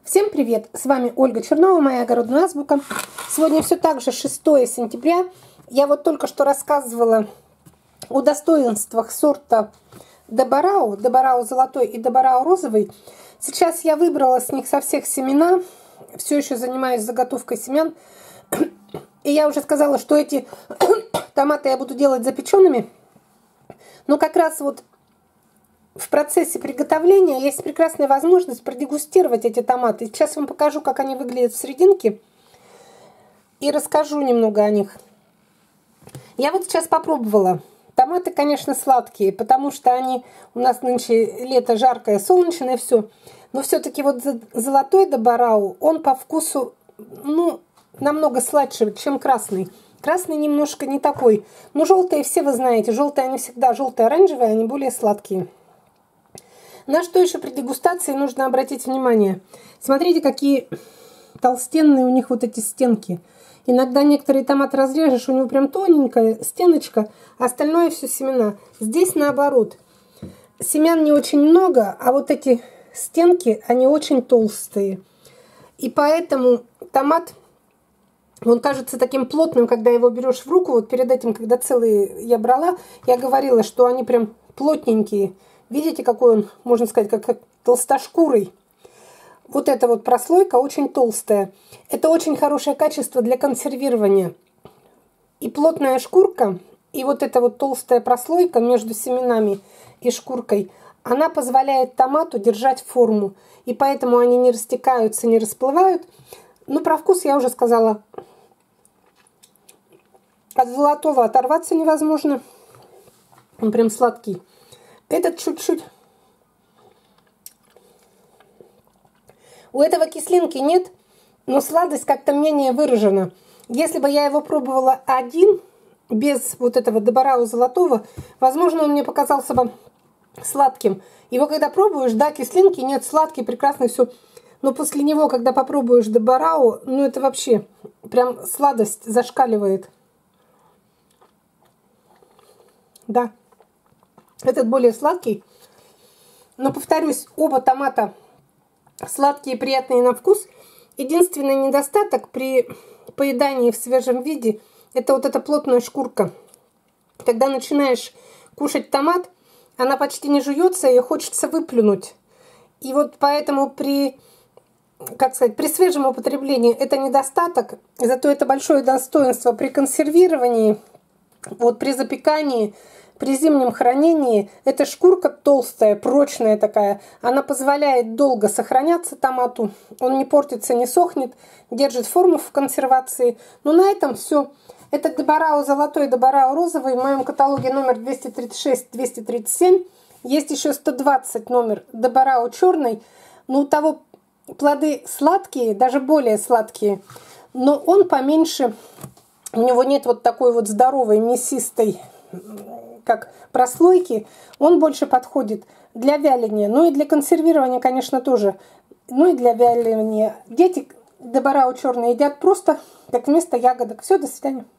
Всем привет! С вами Ольга Чернова, моя огородная азбука. Сегодня все так же 6 сентября. Я вот только что рассказывала о достоинствах сорта Дебарау, Дебарау золотой и Дебарау розовый. Сейчас я выбрала с них со всех семена. Все еще занимаюсь заготовкой семян. И я уже сказала, что эти томаты я буду делать запеченными. Но как раз вот в процессе приготовления есть прекрасная возможность продегустировать эти томаты. Сейчас вам покажу, как они выглядят в серединке. И расскажу немного о них. Я вот сейчас попробовала. Томаты, конечно, сладкие, потому что они у нас нынче лето жаркое, солнечное, все. Но все-таки вот золотой Дебарау, он по вкусу, намного сладше, чем красный. Красный немножко не такой. Но желтые все вы знаете. Желтые они всегда, желтые-оранжевые, они более сладкие. На что еще при дегустации нужно обратить внимание. Смотрите, какие толстенные у них вот эти стенки. Иногда некоторые томаты разрежешь, у него прям тоненькая стеночка, а остальное все семена. Здесь наоборот. Семян не очень много, а вот эти стенки, они очень толстые. И поэтому томат, он кажется таким плотным, когда его берешь в руку. Вот перед этим, когда целые я брала, я говорила, что они прям плотненькие. Видите, какой он, можно сказать, как толстошкурый. Вот эта вот прослойка очень толстая. Это очень хорошее качество для консервирования. И плотная шкурка, и вот эта вот толстая прослойка между семенами и шкуркой, она позволяет томату держать форму. И поэтому они не растекаются, не расплывают. Ну, про вкус я уже сказала. От золотого оторваться невозможно. Он прям сладкий. Этот чуть-чуть. У этого кислинки нет, но сладость как-то менее выражена. Если бы я его пробовала один, без вот этого Дебарау золотого, возможно, он мне показался бы сладким. Его когда пробуешь, да, кислинки нет, сладкий, прекрасный, все. Но после него, когда попробуешь Дебарау, это вообще прям сладость зашкаливает. Да. Этот более сладкий. Но, повторюсь, оба томата сладкие и приятные на вкус. Единственный недостаток при поедании в свежем виде – это вот эта плотная шкурка. Когда начинаешь кушать томат, она почти не жуется, и хочется выплюнуть. И вот поэтому при свежем употреблении это недостаток, зато это большое достоинство при консервировании, вот при запекании. При зимнем хранении эта шкурка толстая, прочная такая, она позволяет долго сохраняться томату. Он не портится, не сохнет, держит форму в консервации. Но на этом все. Это Дебарау золотой, Дебарау розовый. В моем каталоге номер 236-237. Есть еще 120 номер Дебарау черный. Но у того плоды сладкие, даже более сладкие. Но он поменьше. У него нет вот такой вот здоровой, мясистой, как прослойки, он больше подходит для вяления, и для консервирования, конечно, тоже, и для вяления. Дети Дебарау черные едят просто как вместо ягодок. Все, до свидания.